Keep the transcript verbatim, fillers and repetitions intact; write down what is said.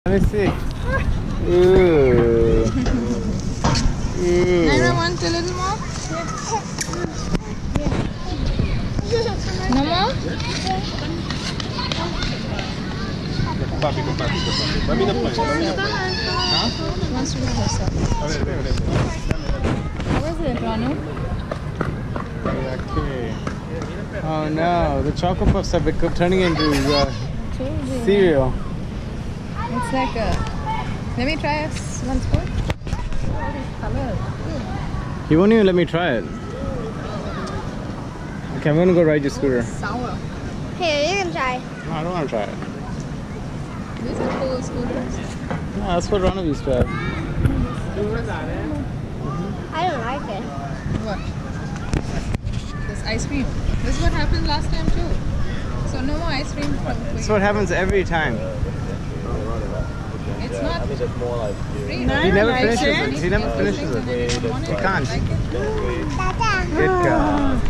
Let me see. Ooh. Ooh. Naira, want a little more? No more? Papi, con papi, con papi. Dame una playa, dame una playa. Huh? She wants to do herself. A ver, ven, ven. How is it, Ranu? Okay. Oh no, the Choco Puffs have become turning into uh, cereal. It's like a... Let me try a one spoon. All these colors. He won't even let me try it. Okay, I'm gonna go ride your scooter. Sour. Here, you can try. No, I don't want to try it. These are cool scooters. No, that's what Rana used to have. I don't like it. What? This ice cream. This is what happened last time too. So no more ice cream for That's you. what happens every time. It's not free. He never finishes it. He never finishes it. He He can't. Dada. Good girl.